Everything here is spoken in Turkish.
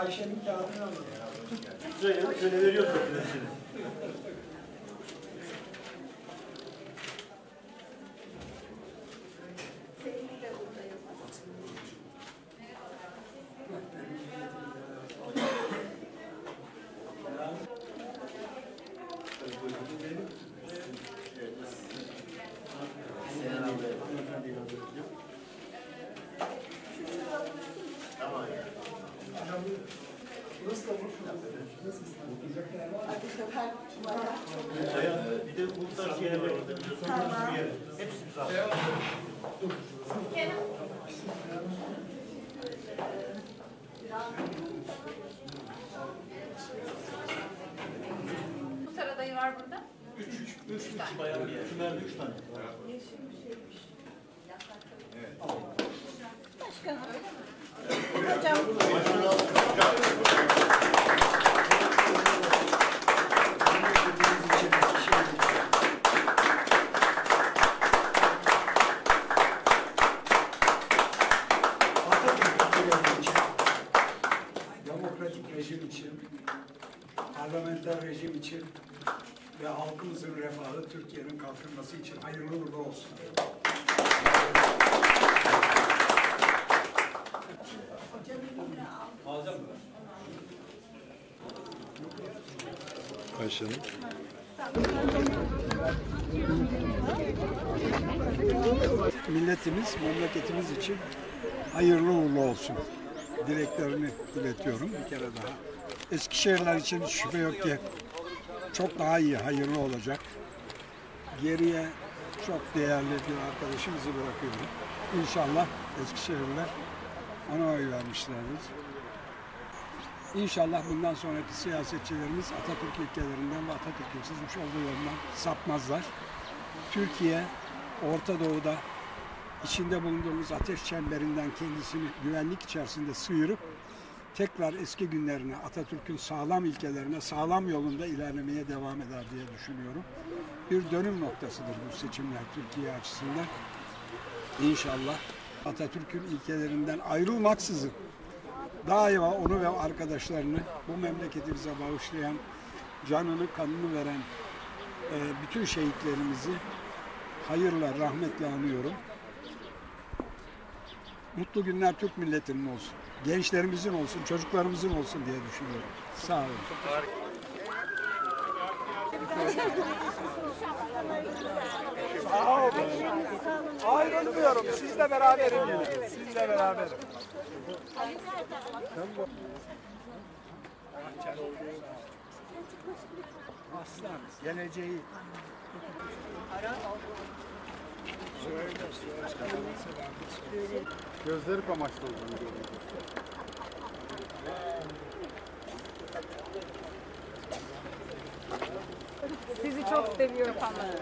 Ayşe'nin kağıdını alalım. Söyle veriyorsun. Bir de muhtar şeyler var orada biliyorsun. Tamam. Hepsi güzel. Muhtar adayı var burada. Üç bayan bir yer. Tümer'de 3 tane. Başkanım öyle mi? Hocam. Demokratik rejim için, parlamenter rejim için ve halkımızın refahı, Türkiye'nin kalkınması için hayırlı uğurlu olsun. Ayşe'nin. Milletimiz, memleketimiz için hayırlı uğurlu olsun. Dileklerini iletiyorum bir kere daha. Eskişehirler için hiç şüphe yok ki çok daha iyi, hayırlı olacak. Geriye çok değerli bir arkadaşımızı bırakıyorum. İnşallah Eskişehirliler ona oy vermişlerdir. İnşallah bundan sonraki siyasetçilerimiz Atatürk ilkelerinden ve Atatürk'ün çizmiş olduğu yoldan sapmazlar. Türkiye, Orta Doğu'da içinde bulunduğumuz ateş çemberinden kendisini güvenlik içerisinde sıyırıp tekrar eski günlerine, Atatürk'ün sağlam ilkelerine, sağlam yolunda ilerlemeye devam eder diye düşünüyorum. Bir dönüm noktasıdır bu seçimler Türkiye açısından. İnşallah Atatürk'ün ilkelerinden ayrılmaksızın daima onu ve arkadaşlarını bu memleketimize bağışlayan, canını, kanını veren bütün şehitlerimizi hayırla, rahmetle anıyorum. Mutlu günler Türk milletinin olsun. Gençlerimizin olsun, çocuklarımızın olsun diye düşünüyorum. Sağ olun. Sağ olun. Ayrılmıyorum. Sizle beraberim yine. Sizle beraberim. Aslan, geleceği. Gözleri kamaştı olduğunu Sizi çok seviyorum.